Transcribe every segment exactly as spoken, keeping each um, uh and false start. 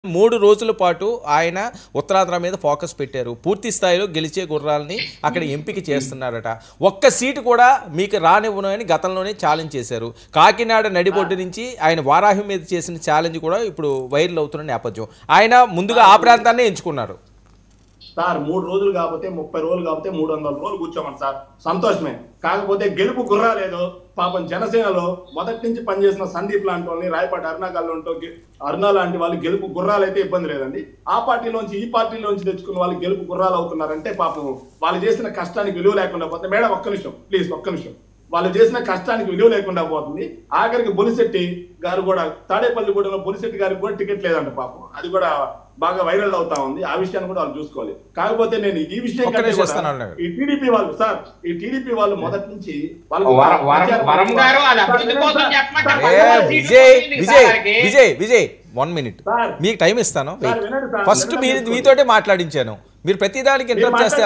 మూడు రోజుల పాటు ఆయన ఉత్తరాంధ్ర మీద ఫోకస్ పెట్టారు. పూర్తి స్థాయిలో గెలిచే గుర్రాలని అక్కడ ఎంపిక చేస్తున్నారట. ఒక్క సీటు కూడా మీకు రానివ్వను అని గతంలోనే ఛాలెంజ్ చేశారు. కాకినాడ నడిబొడ్డు నుంచి ఆయన వారాహి మీద చేసిన ఛాలెంజ్ కూడా ఇప్పుడు వైరల్ అవుతున్న నేపథ్యం. ఆయన ముందుగా ఆ ప్రాంతాన్ని ఎంచుకున్నారు. సార్ మూడు రోజులు కాకపోతే ముప్పై రోజులు కాకపోతే మూడు వందల రోజులు కూర్చోమని సార్ సంతోషమే. కాకపోతే గెలుపు గుర్రాలేదో పాపం జనసేనలో మొదటి నుంచి పనిచేసిన సందీప్ లాంటి వాళ్ళని రాయపాటి అరుణాగాళ్ళు ఉంటూ అరుణ లాంటి వాళ్ళు గెలుపు గుర్రాలు అయితే ఇబ్బంది లేదండి. ఆ పార్టీలోంచి ఈ పార్టీలోంచి తెచ్చుకున్న వాళ్ళు గెలుపు గుర్రాలు అవుతున్నారంటే పాపం వాళ్ళు చేసిన కష్టానికి విలువ లేకుండా పోతుంది. మేడం ఒక్క నిమిషం ప్లీజ్ ఒక్క నిమిషం వాళ్ళు చేసిన కష్టానికి విలువ లేకుండా పోతుంది. ఆఖరికి బొలిశెట్టి గారు కూడా తాడేపల్లిగూడెంలో బొలిశెట్టి గారికి కూడా టికెట్ లేదంట పాపం. అది కూడా బాగా వైరల్ అవుతా ఉంది. ఆ విషయాన్ని కూడా వాళ్ళు చూసుకోవాలి. కాకపోతే నేను ఈ విషయం ఈ టీడీపీ వాళ్ళు సార్ ఈ టీడీపీ వాళ్ళు మొదటి నుంచి విజయ్ విజయ్ విజయ్ విజయ్ వన్ మినిట్ మీకు టైం ఇస్తాను. ఫస్ట్ మీరు మీతోటే మాట్లాడించాను. మీరు ప్రతిదానికి ఇంటరప్ట్ చేస్తే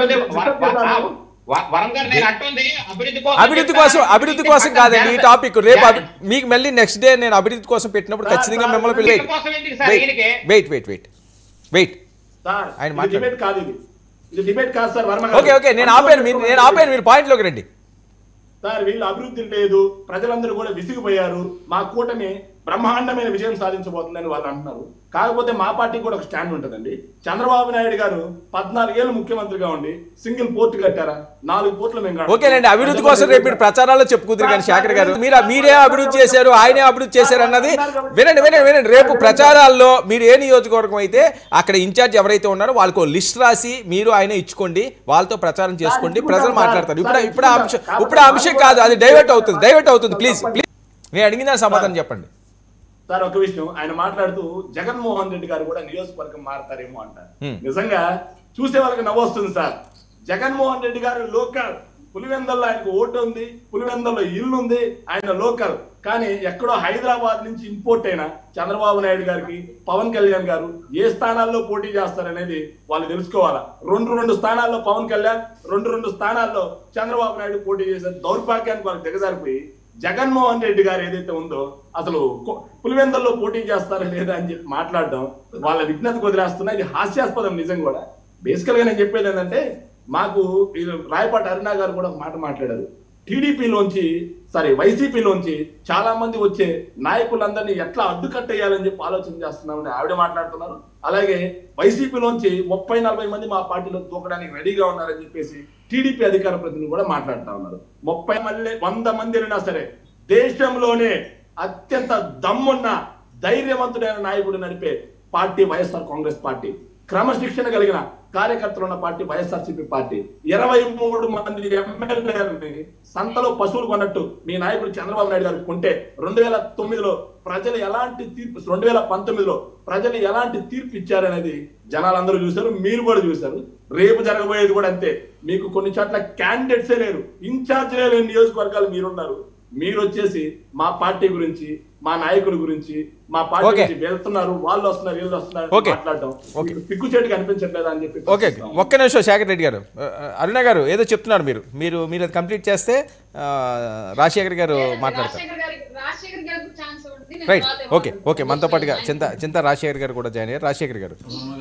అభివృద్ధి కోసం అభివృద్ధి కోసం కాదండి ఈ టాపిక్. రేపు మీకు మళ్ళీ నెక్స్ట్ డే నేను అభివృద్ధి కోసం పెట్టినప్పుడు ఖచ్చితంగా మిమ్మల్ని వెయిట్ వెయిట్ వెయిట్ వెయిట్ ఆయన మాట్లాడారు. ఓకే ఓకే నేను ఆపాను మీరు నేను ఆపాను మీరు పాయింట్లోకి రండి సార్. వీళ్ళు అభివృద్ధి లేదు, ప్రజలందరూ కూడా విసిగిపోయారు, మా కూటమి బ్రహ్మాండమైన విజయం సాధించబోతుందని వాళ్ళు అంటున్నారు. కాకపోతే మా పార్టీకి కూడా ఒక స్టాండ్ ఉంటుందండి. చంద్రబాబు నాయుడు గారు పద్నాలుగేళ్ళు ముఖ్యమంత్రిగా ఉండి సింగిల్ పోర్టు కట్టారా? నాలుగు పోర్టులు మేము ఓకేనండి. అభివృద్ధి కోసం రేపు మీరు ప్రచారాల్లో చెప్పుకుంటారు కానీ శేఖర్ గారు మీరు మీరే అభివృద్ధి చేశారు ఆయనే అభివృద్ధి చేశారు అన్నది వినండి వినండి వినండి. రేపు ప్రచారాల్లో మీరు ఏ నియోజకవర్గం అయితే అక్కడ ఇన్ఛార్జ్ ఎవరైతే ఉన్నారో వాళ్ళకు లిస్ట్ రాసి మీరు ఆయన ఇచ్చుకోండి, వాళ్ళతో ప్రచారం చేసుకోండి, ప్రజలు మాట్లాడతారు. ఇప్పుడు ఇప్పుడు అంశం ఇప్పుడు అంశం కాదు, అది డైవర్ట్ అవుతుంది డైవర్ట్ అవుతుంది ప్లీజ్ ప్లీజ్ నేను అడిగిన సమాధానం చెప్పండి సార్. ఒక విషయం ఆయన మాట్లాడుతూ జగన్మోహన్ రెడ్డి గారు కూడా నియోజకవర్గం మారతారేమో అంటారు. నిజంగా చూసే వాళ్ళకి నవ్వొస్తుంది సార్. జగన్మోహన్ రెడ్డి గారు లోకల్, పులివెందల్లో ఆయనకు ఓటు ఉంది, పులివెందల్లో ఇల్లు ఉంది, ఆయన లోకల్. కానీ ఎక్కడో హైదరాబాద్ నుంచి ఇంపోర్ట్ అయిన చంద్రబాబు నాయుడు గారికి పవన్ కళ్యాణ్ గారు ఏ స్థానాల్లో పోటీ చేస్తారనేది వాళ్ళు తెలుసుకోవాలా. రెండు రెండు స్థానాల్లో పవన్ కళ్యాణ్, రెండు రెండు స్థానాల్లో చంద్రబాబు నాయుడు పోటీ చేసే దౌర్భాగ్యానికి వాళ్ళకి దిగజారిపోయి జగన్మోహన్ రెడ్డి గారు ఏదైతే ఉందో అసలు పులివెందల్లో పోటీ చేస్తారా లేదా అని చెప్పి మాట్లాడడం వాళ్ళ విజ్ఞతకు వదిలేస్తున్నా. ఇది హాస్యాస్పదం నిజం కూడా. బేసికల్ గా నేను చెప్పేది ఏంటంటే మాకు రాయపాటి అరుణ గారు కూడా ఒక మాట మాట్లాడారు. టీడీపీలోంచి సారీ వైసీపీలోంచి చాలా మంది వచ్చే నాయకులందరినీ ఎట్లా అడ్డుకట్టేయాలని చెప్పి ఆలోచన చేస్తున్నామని ఆవిడ మాట్లాడుతున్నారు. అలాగే వైసీపీలోంచి ముప్పై నలభై మంది మా పార్టీలో దూకడానికి రెడీగా ఉన్నారని చెప్పేసి టీడీపీ అధికార ప్రతినిధులు కూడా మాట్లాడుతూ ఉన్నారు. ముప్పై మళ్ళీ వంద మంది అయినా సరే దేశంలోనే అత్యంత దమ్మున్న ధైర్యవంతుడైన నాయకుడు నడిపే పార్టీ వైఎస్ఆర్ కాంగ్రెస్ పార్టీ, క్రమశిక్షణ కలిగిన కార్యకర్తలు ఉన్న పార్టీ వైఎస్ఆర్సీపీ పార్టీ. ఇరవై మూడు మంది ఎమ్మెల్యేలని సంతలో పశువులు కొన్నట్టు మీ నాయకుడు చంద్రబాబు నాయుడు గారు కొంటే రెండు వేల తొమ్మిదిలో ప్రజలు ఎలాంటి తీర్పు రెండు వేల పంతొమ్మిదిలో ప్రజలు ఎలాంటి తీర్పు ఇచ్చారనేది జనాలందరూ చూశారు, మీరు కూడా చూశారు. రేపు జరగబోయేది కూడా అంతే. మీకు కొన్ని చోట్ల క్యాండిడేట్సే లేరు, ఇన్ఛార్జ్లే లేని నియోజకవర్గాలు మీరున్నారు. మీరు వచ్చేసి మా పార్టీ గురించి, మా నాయకుల గురించి, మా పార్టీ గురించి వెళ్తున్నారు, వాళ్ళు వస్తున్నారు, వీళ్ళు వస్తున్నారు మాట్లాడటం సిగ్గుచేటుగా అనిపించట్లేదా అని చెప్పి. ఓకే ఒక్క నిమిషం శేఖర్ రెడ్డి గారు, అరుణ గారు ఏదో చెప్తున్నారు మీరు మీరు మీరు అది కంప్లీట్ చేస్తే రాజశేఖర్ గారు మాట్లాడతారు. రైట్ ఓకే ఓకే మనతో పాటుగా చింత చింత రాజశేఖర్ గారు కూడా జాయిన్ అయ్యారు. రాజశేఖర్ గారు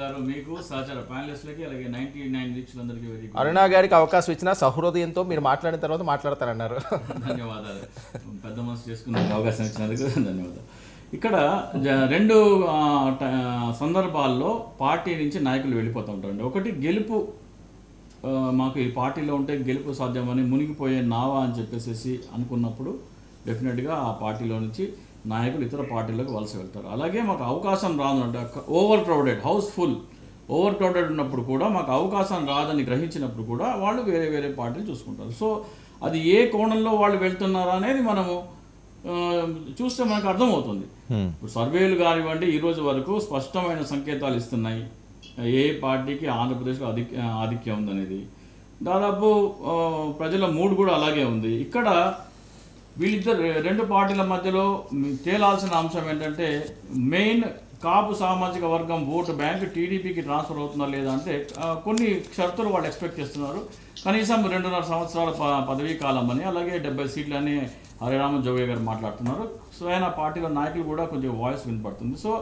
అరుణ గారికి అవకాశం ఇచ్చిన సహృదయంతో మీరు మాట్లాడిన తర్వాత మాట్లాడతారన్నారు. ధన్యవాదాలు పెద్ద మనసు చేసుకున్న అవకాశం ఇచ్చినందుకు ధన్యవాదాలు. ఇక్కడ రెండు సందర్భాల్లో పార్టీ నుంచి నాయకులు వెళ్ళిపోతూ ఉంటారండి. ఒకటి గెలుపు మాకు ఈ పార్టీలో ఉంటే గెలుపు సాధ్యమని మునిగిపోయే నావా అని చెప్పేసి అనుకున్నప్పుడు డెఫినెట్గా ఆ పార్టీలో నుంచి నాయకులు ఇతర పార్టీలకు వలస వెళ్తారు. అలాగే మాకు అవకాశం రాదంటే over crowded house full over crowded ఉన్నప్పుడు కూడా మాకు అవకాశం రాదని గ్రహించినప్పుడు కూడా వాళ్ళు వేరే వేరే పార్టీలు చూసుకుంటారు. సో అది ఏ కోణంలో వాళ్ళు వెళ్తున్నారా అనేది మనము చూస్తే మనకు అర్థమవుతుంది. ఇప్పుడు సర్వేలు కానివ్వండి ఈ రోజు వరకు స్పష్టమైన సంకేతాలు ఇస్తున్నాయి ఏ పార్టీకి ఆంధ్రప్రదేశ్లో అధి ఆధిక్యం ఉందనేది. దాదాపు ప్రజల మూడ్ కూడా అలాగే ఉంది. ఇక్కడ వీళ్ళిద్దరు రెండు పార్టీల మధ్యలో తేలాల్సిన అంశం ఏంటంటే మెయిన్ కాపు సామాజిక వర్గం ఓటు బ్యాంక్ టీడీపీకి ట్రాన్స్ఫర్ అవుతుందా లేదా అంటే కొన్ని షరతులు వాళ్ళు ఎక్స్పెక్ట్ చేస్తున్నారు. కనీసం రెండున్నర సంవత్సరాల ప పదవీ కాలం అని, అలాగే డెబ్బై సీట్లని హరిరామ జోగయ్య గారు మాట్లాడుతున్నారు. సో ఆయన పార్టీలో నాయకులు కూడా కొంచెం వాయిస్ వినపడుతుంది. సో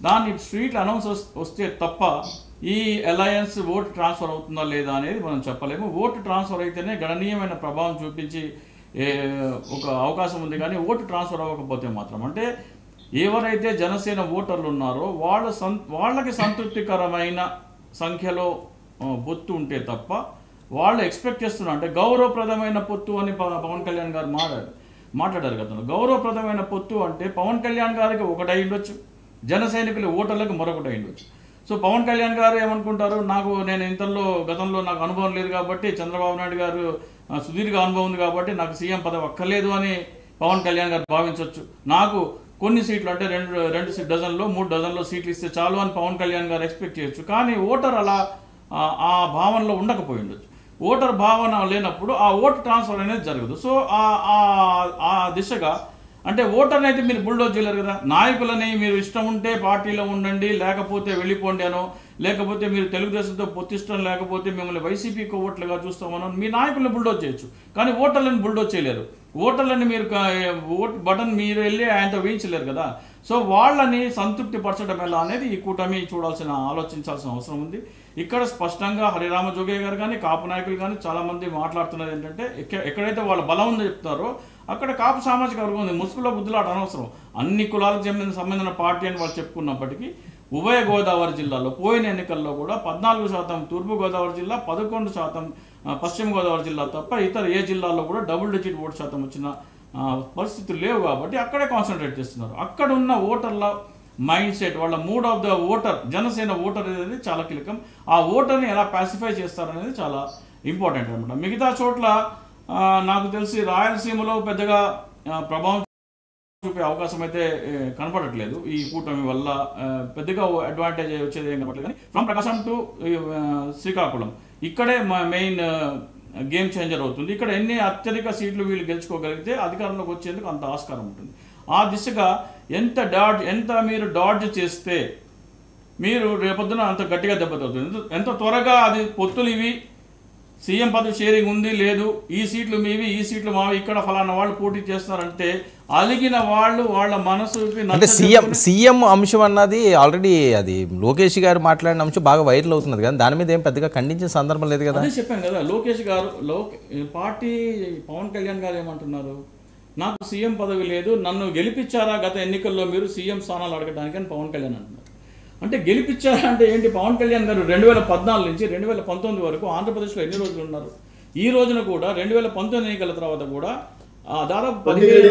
దాన్ని స్ట్రీట్ అనౌన్స్ వస్తే తప్ప ఈ అలయన్స్ ఓటు ట్రాన్స్ఫర్ అవుతుందా లేదా అనేది మనం చెప్పలేము. ఓటు ట్రాన్స్ఫర్ అయితేనే గణనీయమైన ప్రభావం చూపించి ఒక అవకాశం ఉంది, కానీ ఓటు ట్రాన్స్ఫర్ అవ్వకపోతే మాత్రం అంటే ఎవరైతే జనసేన ఓటర్లు ఉన్నారో వాళ్ళ సం వాళ్ళకి సంతృప్తికరమైన సంఖ్యలో పొత్తు ఉంటే తప్ప వాళ్ళు ఎక్స్పెక్ట్ చేస్తున్నారు. అంటే గౌరవప్రదమైన పొత్తు అని పవన్ కళ్యాణ్ గారు మాట్లాడారు మాట్లాడారు కదా. గౌరవప్రదమైన పొత్తు అంటే పవన్ కళ్యాణ్ గారికి ఒకటి ఉండొచ్చు, జన సైనికుల ఓటర్లకు మరొకటి ఉండొచ్చు. సో పవన్ కళ్యాణ్ గారు ఏమనుకుంటారు, నాకు నేను ఇంతలో గతంలో నాకు అనుభవం లేదు కాబట్టి, చంద్రబాబు నాయుడు గారు సుదీర్ఘ అనుభవం ఉంది కాబట్టి నాకు సీఎం పదవి అక్కర్లేదు అని పవన్ కళ్యాణ్ గారు భావించవచ్చు. నాకు కొన్ని సీట్లు అంటే రెండు రెండు డజన్లో మూడు డజన్లో సీట్లు ఇస్తే చాలు అని పవన్ కళ్యాణ్ గారు ఎక్స్పెక్ట్ చేయొచ్చు. కానీ ఓటర్ అలా ఆ భావనలో ఉండకపోయి ఉండొచ్చు. ఓటర్ భావన లేనప్పుడు ఆ ఓటు ట్రాన్స్ఫర్ అనేది జరగదు. సో ఆ దిశగా అంటే ఓటర్ని అయితే మీరు బుల్డోజ్ చేయలేరు కదా. నాయకులని మీరు ఇష్టం ఉంటే పార్టీలో ఉండండి, లేకపోతే వెళ్ళిపోండి అనో, లేకపోతే మీరు తెలుగుదేశంతో పొత్తిష్టం లేకపోతే మిమ్మల్ని వైసీపీకి ఓట్లుగా చూస్తామనో మీ నాయకులను బుల్డోజ్ చేయొచ్చు, కానీ ఓటర్లను బుల్డోజ్ చేయలేరు. ఓటర్లని మీరు ఓట్ బటన్ మీరు వెళ్ళి ఆయనతో వేయించలేరు కదా. సో వాళ్ళని సంతృప్తి పరచడం ఎలా అనేది ఈ కూటమి చూడాల్సిన ఆలోచించాల్సిన అవసరం ఉంది. ఇక్కడ స్పష్టంగా హరిరామ జోగయ్య గారు కానీ కాపు నాయకులు కానీ చాలామంది మాట్లాడుతున్నది ఏంటంటే ఎక్కడైతే వాళ్ళ బలం ఉందో చెప్తారో అక్కడ కాపు సామాజిక వర్గం ఉంది. ముసుగులో బుద్ధులాట అనవసరం. అన్ని కులాలకు చెందిన సంబంధించిన పార్టీ అని వాళ్ళు చెప్పుకున్నప్పటికీ ఉభయ గోదావరి జిల్లాలో పోయిన ఎన్నికల్లో కూడా పద్నాలుగు శాతం తూర్పు గోదావరి జిల్లా, పదకొండు శాతం పశ్చిమ గోదావరి జిల్లా తప్ప ఇతర ఏ జిల్లాల్లో కూడా డబుల్ డిజిట్ ఓటు శాతం వచ్చిన పరిస్థితులు లేవు. కాబట్టి అక్కడే కాన్సన్ట్రేట్ చేస్తున్నారు. అక్కడ ఉన్న ఓటర్ల మైండ్ సెట్, వాళ్ళ mood of the voter, Janasena voter అనేది చాలా కీలకం. ఆ ఓటర్ని ఎలా పాసిఫై చేస్తారనేది చాలా ఇంపార్టెంట్ అనమాట. మిగతా చోట్ల నాకు తెలిసి రాయలసీమలో పెద్దగా ప్రభావం చూపే అవకాశం అయితే కనపడట్లేదు. ఈ కూటమి వల్ల పెద్దగా అడ్వాంటేజ్ వచ్చేది ఏం కనపడలేదు. కానీ ఫ్రమ్ ప్రకాశం టు శ్రీకాకుళం ఇక్కడే మెయిన్ గేమ్ చేంజర్ అవుతుంది. ఇక్కడ ఎన్ని అత్యధిక సీట్లు వీళ్ళు గెలుచుకోగలిగితే అధికారంలోకి వచ్చేందుకు అంత ఆస్కారం ఉంటుంది. ఆ దిశగా ఎంత డాడ్జ్ ఎంత మీరు డాడ్జ్ చేస్తే మీరు రేపొద్దున అంత గట్టిగా దెబ్బతవుతుంది. ఎంత త్వరగా అది పొత్తులు ఇవి సీఎం పదవి షేరింగ్ ఉంది లేదు, ఈ సీట్లు మీవి ఈ సీట్లు మావి, ఇక్కడ ఫలానా వాళ్ళు పోటీ చేస్తారంటే అలిగిన వాళ్ళు వాళ్ళ మనసుకి అంటే సీఎం సీఎం అంశం అన్నది ఆల్రెడీ అది లోకేష్ గారు మాట్లాడిన అంశం బాగా వైరల్ అవుతున్నది కదా, దాని మీద ఏం పెద్దగా ఖండించిన సందర్భం లేదు కదా. అదే చెప్పాను కదా, లోకేష్ గారు లోకే పార్టీ పవన్ కళ్యాణ్ గారు ఏమంటున్నారు, నాకు సీఎం పదవి లేదు, నన్ను గెలిపించారా గత ఎన్నికల్లో మీరు సీఎం స్థానాలు అడగడానికి అని పవన్ కళ్యాణ్ అంటున్నారు. అంటే గెలిపించారా అంటే ఏంటి? పవన్ కళ్యాణ్ గారు రెండు వేల పద్నాలుగు నుంచి రెండు వేల పంతొమ్మిది వరకు ఆంధ్రప్రదేశ్లో ఎన్ని రోజులు ఉన్నారు? ఈ రోజున కూడా రెండు వేల పంతొమ్మిది ఎన్నికల తర్వాత కూడా దాదాపు పదిహేడు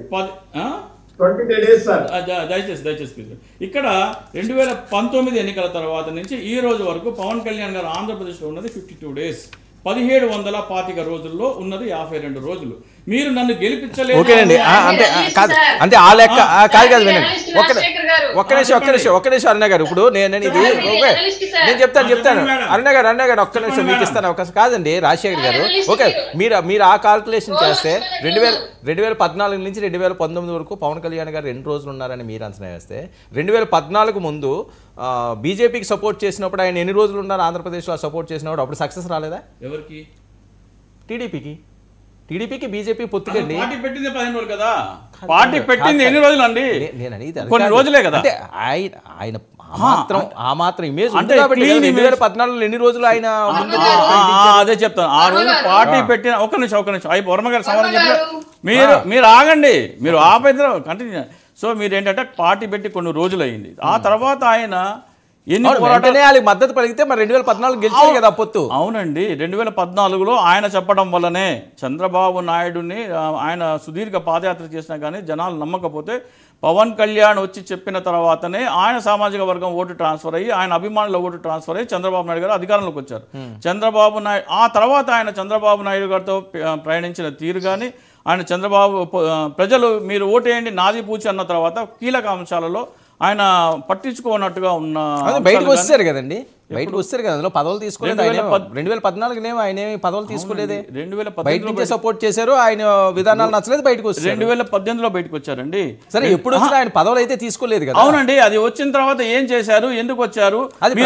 దయచేసి దయచేసి ఇక్కడ రెండు వేల పంతొమ్మిది ఎన్నికల తర్వాత నుంచి ఈ రోజు వరకు పవన్ కళ్యాణ్ గారు ఆంధ్రప్రదేశ్లో ఉన్నది ఫిఫ్టీ టూ డేస్ పదిహేడు వందల పాతిక రోజుల్లో ఉన్నది యాభై రెండు రోజులు. మీరు నన్ను గెలిపించలేదు అంటే కాదు అంటే ఆ లెక్క కాదు కాదు వినండి ఒక్క ఒక్క నిమిషం ఒక్క నిమిషం ఒక్క నిమిషం అరుణ గారు. ఇప్పుడు నేను ఇది ఓకే నేను చెప్తాను చెప్తాను అరుణ గారు అరుణ గారు ఒక్క నిమిషం మీకు ఇస్తాను అవకాశం. కాదండి రాజశేఖర్ గారు, ఓకే మీరు మీరు ఆ కాల్కులేషన్ చేస్తే రెండు వేల రెండు వేల పద్నాలుగు నుంచి రెండు వేల పంతొమ్మిది వరకు పవన్ కళ్యాణ్ గారు రెండు రోజులు ఉన్నారని మీరు అంచనా వేస్తే రెండు వేల పద్నాలుగు ముందు బీజేపీకి సపోర్ట్ చేసినప్పుడు ఆయన ఎన్ని రోజులు ఉన్నారు ఆంధ్రప్రదేశ్లో సపోర్ట్ చేసినప్పుడు? అప్పుడు సక్సెస్ రాలేదా? ఎవరికి? టీడీపీకి. టీడీపీకి బీజేపీ పొత్తుకండి. పార్టీ పెట్టింది పదిహేను రోజులు కదా, పార్టీ పెట్టింది ఎన్ని రోజులు అండి? నేను అనేది కొన్ని రోజులే కదా. అంటే ఆయన ఆయన మాత్రం ఆ మాత్రం ఇమేజ్ అంటే రెండు వేల పద్నాలుగులో ఎన్ని రోజులు ఆయన అదే చెప్తాను. ఆ రోజు పార్టీ పెట్టిన ఒక నిమిషం ఒక నిమిషం అయి వర్మ గారు సమాధానం చెప్పారు. మీరు మీరు ఆగండి, మీరు ఆపేద్దరు కంటిన్యూ. సో మీరు ఏంటంటే పార్టీ పెట్టి కొన్ని రోజులు అయింది, ఆ తర్వాత ఆయన ఎన్ని పోరాటాలు మద్దతు పలిగితే మరి రెండు వేల పద్నాలుగు గెలిచారు కదా పొత్తు. అవునండి, రెండు వేల పద్నాలుగులో ఆయన చెప్పడం వల్లనే చంద్రబాబు నాయుడుని ఆయన సుదీర్ఘ పాదయాత్ర చేసినా కానీ జనాలు నమ్మకపోతే పవన్ కళ్యాణ్ వచ్చి చెప్పిన తర్వాతనే ఆయన సామాజిక వర్గం ఓటు ట్రాన్స్ఫర్ అయ్యి ఆయన అభిమానుల ఓటు ట్రాన్స్ఫర్ అయ్యి చంద్రబాబు నాయుడు గారు అధికారంలోకి వచ్చారు. చంద్రబాబు నాయుడు ఆ తర్వాత ఆయన చంద్రబాబు నాయుడు గారితో ప్రయాణించిన తీరు కానీ ఆయన చంద్రబాబు ప్రజలు మీరు ఓటేయండి నాది పూచి అన్న తర్వాత కీలక అంశాలలో ఆయన పట్టించుకోనట్టుగా ఉన్న బయటకు వస్తారు కదండి, బయటకు వస్తారు కదా, అందులో పదవులు తీసుకోలేదు. రెండు వేల పద్నాలుగునేమో ఆయన ఏమి పదవులు తీసుకోలేదే, రెండు వేల పద్దెనిమిది సపోర్ట్ చేశారు, ఆయన విధానాలు నచ్చలేదు బయటకు వచ్చారు. రెండు వేల పద్దెనిమిదిలో బయటకు వచ్చారండి. సరే ఎప్పుడు వచ్చినా ఆయన పదవులు అయితే తీసుకోలేదు కదా. అవునండి, అది వచ్చిన తర్వాత ఏం చేశారు, ఎందుకు వచ్చారు, అదే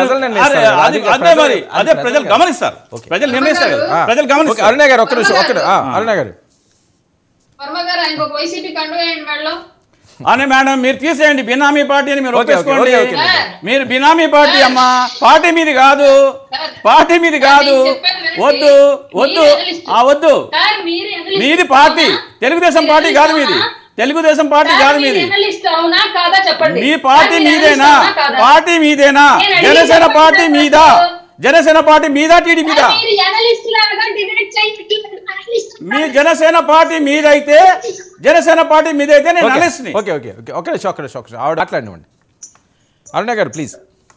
మరి అదే ప్రజలు గమనిస్తారు, ప్రజలు నిర్ణయిస్తారు, ప్రజలు గమనిస్తారు. అరుణ గారు ఒక్క నిమిషం ఒక్క అరుణ గారు అని మేడం మీరు తీసేయండి బినామీ పార్టీ అని మీరు ఓకే, ఓకే, ఒప్పేసుకోండి. Okay, okay. మీరు బినామీ పార్టీ అమ్మా, పార్టీ మీది కాదు, పార్టీ మీది కాదు. వద్దు వద్దు ఆ వద్దు, మీది పార్టీ, తెలుగుదేశం పార్టీ కాదు మీది, తెలుగుదేశం పార్టీ కాదు మీది. మీ పార్టీ మీదేనా? పార్టీ మీదేనా? జనసేన పార్టీ మీదా? జనసేన పార్టీ మీదా టీడీ మీదా? మీ జనసేన పార్టీ మీదైతే జనసేన పార్టీ మీదైతే నేను అనలిస్ట్ని. ఓకే ఓకే ఓకే ఒక నిమిషం ఒక నిమిషం ఒక నిమిషం ఆవిడ మాట్లాడినివ్వండి. అరుణ గారు ప్లీజ్.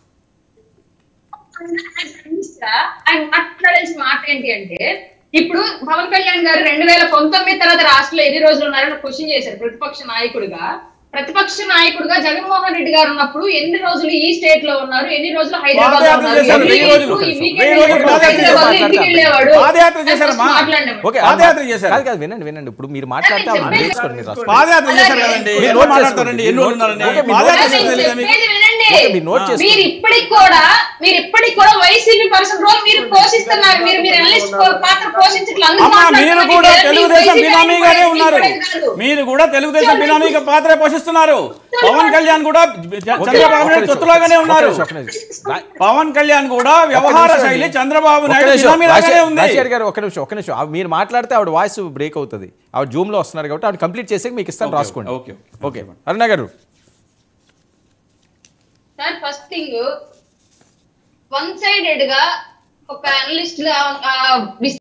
ఆయన మాట్లాడాల్సిన మాట ఏంటి అంటే, ఇప్పుడు పవన్ కళ్యాణ్ గారు రెండు వేల పంతొమ్మిది తర్వాత రాష్ట్రంలో ఎన్ని రోజులు ఉన్నారని క్వశ్చన్ చేశారు ప్రతిపక్ష నాయకుడిగా. ప్రతిపక్ష నాయకుడిగా జగన్మోహన్ రెడ్డి గారు ఉన్నప్పుడు ఎన్ని రోజులు ఈ స్టేట్ లో ఉన్నారు, ఎన్ని రోజులు హైదరాబాద్ లో ఉన్నారు, వినండి వినండి ఇప్పుడు మీరు మాట్లాడితే పాదయాత్ర చేశారు కదండి, మాట్లాడతారండి ఎన్ని రోజులు ఉన్నారని. మీరు ఇప్పటికి కూడా మీరు ఇప్పటికి కూడా వైసీపీ పర్సన్ రోల్ మీరు పోషిస్తున్నారు. మీరు మీరు అనలిస్ట్ పాత్ర పోషించట్లేదు. మీరు కూడా తెలుగుదేశం బినామీగానే ఉన్నారు, మీరు కూడా తెలుగుదేశం బినామీగా పాత్ర పోషిస్తున్నారు. పవన్ కళ్యాణ్ కూడా చంద్రబాబు నాయుడు తొత్తులాగానే ఉన్నారు. పవన్ కళ్యాణ్ కూడా వ్యవహార శైలి చంద్రబాబు నాయుడు బినామీలాగానే ఉంది. గారు ఒక నిమిషం ఒక నిమిషం మీరు మాట్లాడితే ఆవిడ వాయిస్ బ్రేక్ అవుతుంది. ఆవిడ జూమ్ లో వస్తున్నారు కాబట్టి ఆవిడ కంప్లీట్ చేసాక మీకు ఇస్తాను, రాసుకోండి. ఓకే ఓకే అరుణ గారు. Sir first thing, one sided గా ఒక అనలిస్ట్ గా